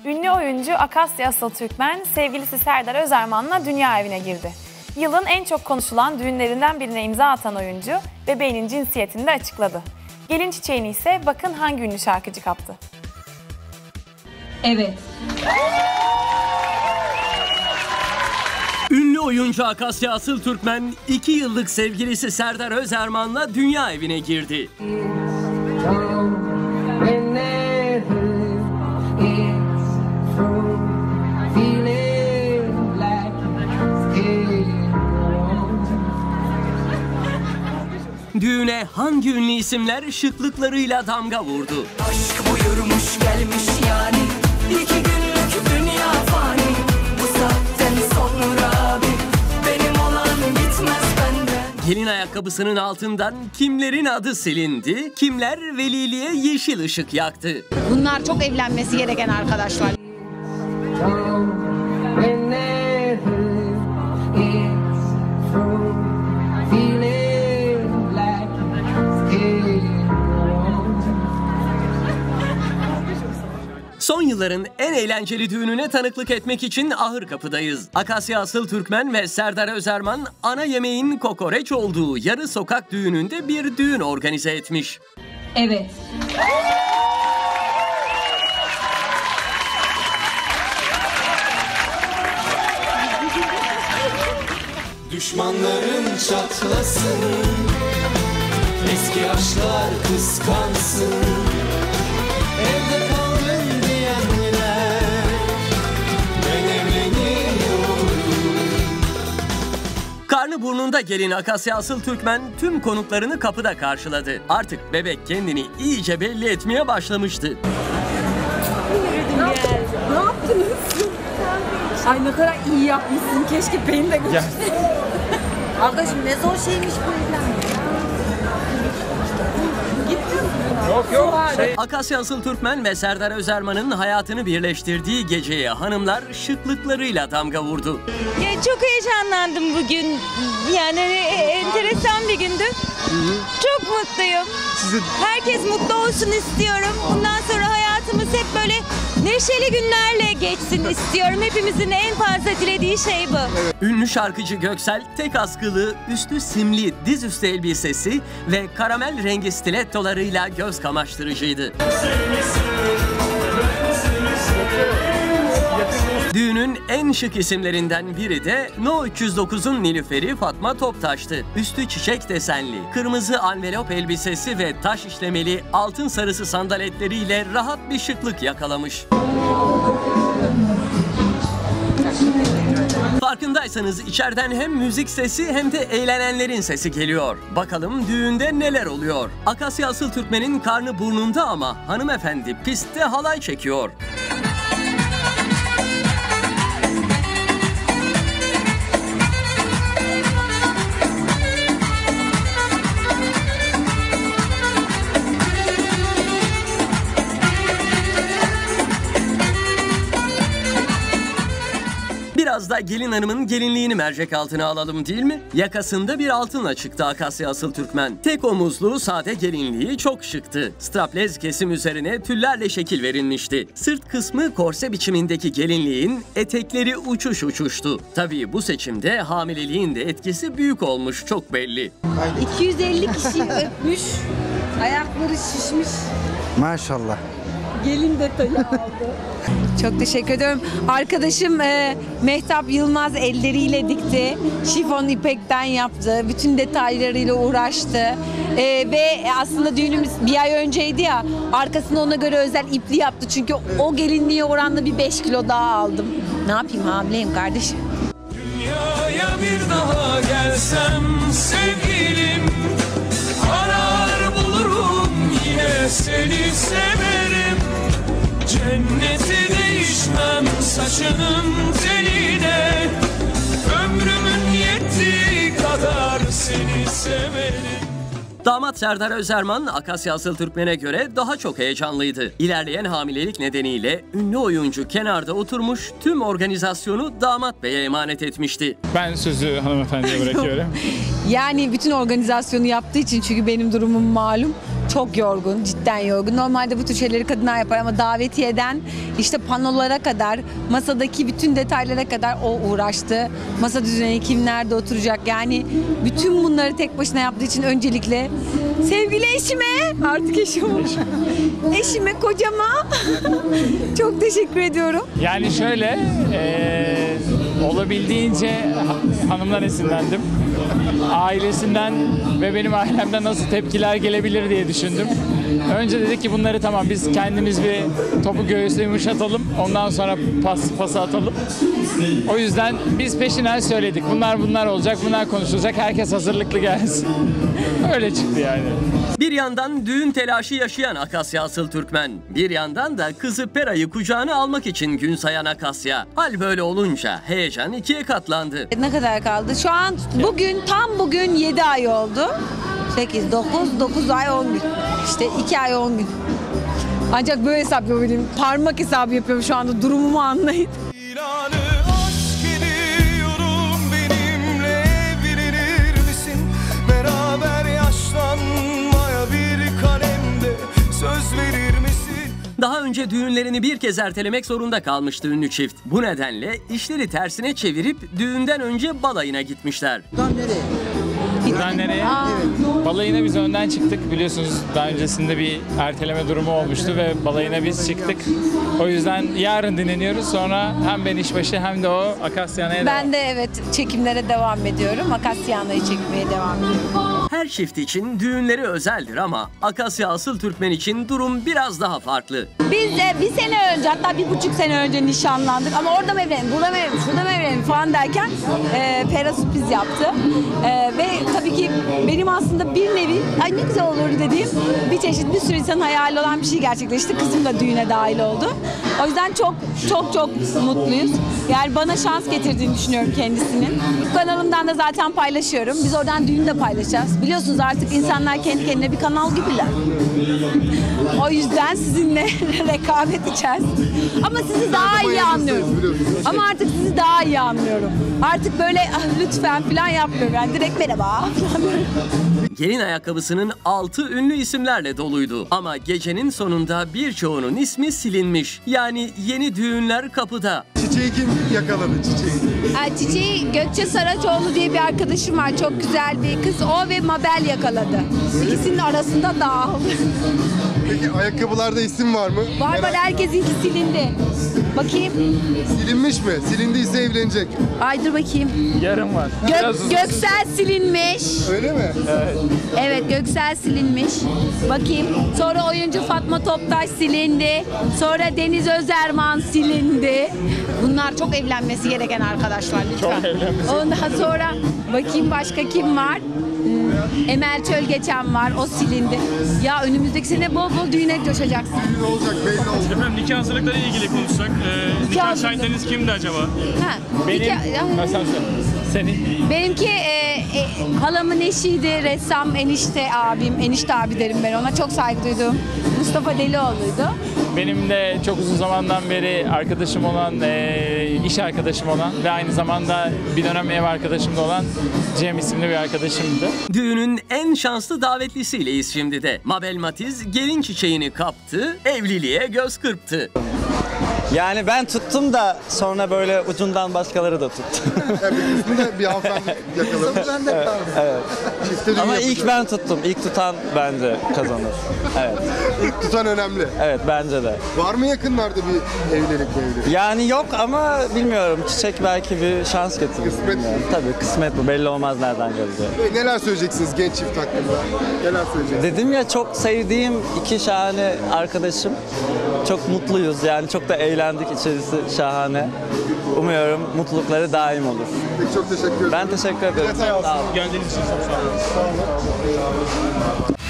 Ünlü oyuncu Akasya Asıl Türkmen, sevgilisi Serdar Özerman'la dünya evine girdi. Yılın en çok konuşulan düğünlerinden birine imza atan oyuncu, bebeğinin cinsiyetini de açıkladı. Gelin çiçeğini ise bakın hangi ünlü şarkıcı kaptı. Evet. Ünlü oyuncu Akasya Asıl Türkmen, 2 yıllık sevgilisi Serdar Özerman'la dünya evine girdi. Düğüne hangi ünlü isimler şıklıklarıyla damga vurdu? Aşk buyurmuş gelmiş yani, 2 günlük dünya fani. Bu saatten sonra benim olan gitmez benden. Gelin ayakkabısının altından kimlerin adı silindi, kimler veliliğe yeşil ışık yaktı. Bunlar çok evlenmesi gereken arkadaşlar. Son yılların en eğlenceli düğününe tanıklık etmek için Ahırkapı'dayız. Akasya Asıl Türkmen ve Serdar Özerman ana yemeğin kokoreç olduğu yarı sokak düğününde bir düğün organize etmiş. Evet. Düşmanların çatlasın, eski aşklar kıskansın. Evde kalın diyenler, ben evleniyorum. Karnı burnunda gelin Akasya Asıl Türkmen tüm konuklarını kapıda karşıladı. Artık bebek kendini iyice belli etmeye başlamıştı. Ne yaptınız? Ay ne kadar iyi yapmışsın. Keşke beni de götürseydin. Arkadaşım ne zor şeymiş bu evlenmek. Yok. Akasya Asıl Türkmen ve Serdar Özerman'ın hayatını birleştirdiği geceye hanımlar şıklıklarıyla damga vurdu. Ya çok heyecanlandım bugün. Yani enteresan bir gündü. Çok mutluyum. Herkes mutlu olsun istiyorum. Bundan sonra hayatımız hep böyle neşeli günlerle geçsin istiyorum. Hepimizin en fazla dilediği şey bu. Ünlü şarkıcı Göksel tek askılı, üstü simli dizüstü elbisesi ve karamel rengi stilettolarıyla göz kamaştırıcıydı. Düğünün en şık isimlerinden biri de No 309'un Nilüfer'i Fatma Toptaş'tı. Üstü çiçek desenli, kırmızı anvelop elbisesi ve taş işlemeli altın sarısı sandaletleriyle rahat bir şıklık yakalamış. Farkındaysanız içeriden hem müzik sesi hem de eğlenenlerin sesi geliyor. Bakalım düğünde neler oluyor? Akasya Asıl Türkmen'in karnı burnunda ama hanımefendi pistte halay çekiyor. Biraz da gelin hanımın gelinliğini mercek altına alalım değil mi? Yakasında bir altınla çıktı Akasya Asıl Türkmen. Tek omuzlu sade gelinliği çok şıktı. Straplez kesim üzerine tüllerle şekil verilmişti. Sırt kısmı korse biçimindeki gelinliğin etekleri uçuş uçuştu. Tabii bu seçimde hamileliğin de etkisi büyük olmuş, çok belli. 250 kişi öpmüş. Ayakları şişmiş. Maşallah. Gelin detayı aldı. Çok teşekkür ediyorum. Arkadaşım Mehtap Yılmaz elleriyle dikti. Şifon ipekten yaptı. Bütün detaylarıyla uğraştı. Ve aslında düğünümüz bir ay önceydi ya. Arkasını ona göre özel ipli yaptı. Çünkü o gelinliğe oranla bir 5 kilo daha aldım. Ne yapayım, hamileyim kardeşim. Dünyaya bir daha gelsem sevgilim, arar bulurum yine seni severim. Cenneti değişmem saçının teline, ömrümün yettiği kadar seni severim. Damat Serdar Özerman, Akasya Asıl Türkmen'e göre daha çok heyecanlıydı. İlerleyen hamilelik nedeniyle ünlü oyuncu kenarda oturmuş, tüm organizasyonu damat beye emanet etmişti. Ben sözü hanımefendiye bırakıyorum. Yani bütün organizasyonu yaptığı için, çünkü benim durumum malum. çok yorgun, cidden yorgun. Normalde bu tür şeyleri kadınlar yapar ama davetiyeden işte panolara kadar, masadaki bütün detaylara kadar o uğraştı. Masa düzeni, kim nerede oturacak, yani bütün bunları tek başına yaptığı için öncelikle sevgili eşime, artık eşim olmuş, eşime, kocama çok teşekkür ediyorum. Yani şöyle, olabildiğince hanımdan esinlendim. Ailesinden ve benim ailemden nasıl tepkiler gelebilir diye düşündüm. Önce dedik ki bunları tamam biz kendimiz bir topu göğüsle yumuşatalım. Ondan sonra pası atalım. O yüzden biz peşinden söyledik. Bunlar olacak, bunlar konuşulacak. Herkes hazırlıklı gelsin. Öyle çıktı yani. Bir yandan düğün telaşı yaşayan Akasya Asıl Türkmen, bir yandan da kızı Pera'yı kucağına almak için gün sayan Akasya. Hal böyle olunca heyecan ikiye katlandı. Ne kadar kaldı? Şu an tam bugün 7 ay oldu. 8, 9 ay 10 gün. İşte 2 ay 10 gün. Ancak böyle hesap yapabileyim. Parmak hesabı yapıyorum şu anda, durumumu anlayın. İlanı aşk ediyorum, benimle evlenir misin? Beraber yaşlanmaya bir kalemde söz verir misin? Daha önce düğünlerini bir kez ertelemek zorunda kalmıştı ünlü çift. Bu nedenle işleri tersine çevirip düğünden önce balayına gitmişler. Buradan nereye? Balayına biz önden çıktık. Biliyorsunuz daha öncesinde bir erteleme durumu olmuştu ve balayına biz çıktık. O yüzden yarın dinleniyoruz. Sonra hem ben işbaşı hem de o Akasyana'ya devam. Ben de evet çekimlere devam ediyorum. Akasyana'yı çekmeye devam ediyorum. Her çift için düğünleri özeldir ama Akasya Asıl Türkmen için durum biraz daha farklı. Biz de bir sene önce, hatta 1,5 sene önce nişanlandık ama orada mı evlenelim, burada mı evlenelim, şurada mı evlenelim falan derken Pera sürpriz yaptı. Ve tabii ki benim aslında bir nevi ay ne güzel olur dediğim bir çeşit, bir sürü insanın hayali olan bir şey gerçekleşti. Kızım da düğüne dahil oldu. O yüzden çok mutluyuz. Yani bana şans getirdiğini düşünüyorum kendisinin. Kanalımdan da zaten paylaşıyorum. Biz oradan düğünü de paylaşacağız. Biliyorsunuz artık insanlar kendi kendine bir kanal gibiler. O yüzden sizinle rekabet edeceğiz. Ama sizi daha iyi anlıyorum. Ama artık sizi daha iyi anlıyorum. Artık böyle lütfen falan yapmıyorum. Yani direkt merhaba falan diyorum. Gelin ayakkabısının altı ünlü isimlerle doluydu. Ama gecenin sonunda birçoğunun ismi silinmiş. Yani yeni düğünler kapıda. Çiçeği kim yakaladı çiçeği? Çiçeği Gökçe Saraçoğlu diye bir arkadaşım var. Çok güzel bir kız. O ve Mabel yakaladı. İkisinin arasında dağıldı. Peki ayakkabılarda isim var mı? Var herkesinki silindi. Bakayım. Silinmiş mi? Silindiyse evlenecek. Ay dur bakayım. Yarın var. Göksel silinmiş. Öyle mi? Evet Göksel silinmiş. Bakayım. Sonra oyuncu Fatma Toptaş silindi. Sonra Deniz Özerman silindi. Bunlar çok evlenmesi gereken arkadaşlar lütfen. Çok evlenmesi. Ondan sonra bakayım başka kim var? Emel Çölgeçen var. O silindi. Ya önümüzdeki sene bol bol düğüne coşacaksın. Ne olacak belli oldu. Efendim nikah hazırlıkları ile ilgili konuşsak. Nikah hazırlık. şahitleriniz kimdi acaba? Ha. Benim, senin. Benimki halamın eşiydi, ressam enişte abim, enişte abi derim ben ona, çok saygı duydum. Mustafa Delioğlu'ydu. Benim de çok uzun zamandan beri arkadaşım olan, iş arkadaşım olan ve aynı zamanda bir dönem ev arkadaşım da olan Cem isimli bir arkadaşımdı. Düğünün en şanslı davetlisiyileyiz şimdi de. Mabel Matiz gelin çiçeğini kaptı, evliliğe göz kırptı. Yani ben tuttum da sonra böyle ucundan başkaları da tuttu. Yani bir kısmı da bir hanımefendi yakaladı. Ben de kaldım. Evet. Çifte düğün Ama yapacak. ilk ben tuttum. İlk tutan bence kazanır. Evet. İlk tutan önemli. Evet bence de. Var mı yakınlarda bir evlilik? Yani yok ama bilmiyorum. Çiçek belki bir şans getirir. Kısmet. Yani. Tabii kısmet bu. Belli olmaz nereden geleceği. Neler söyleyeceksiniz genç çift hakkında? Neler söyleyeceksiniz? Dedim ya çok sevdiğim iki şahane arkadaşım. Çok mutluyuz yani çok da eğlendik, içerisi şahane. Umuyorum mutlulukları daim olur. Peki, çok teşekkür ederim. Ben teşekkür ederim. Sağ olun. Geldiğiniz için çok sağ olun.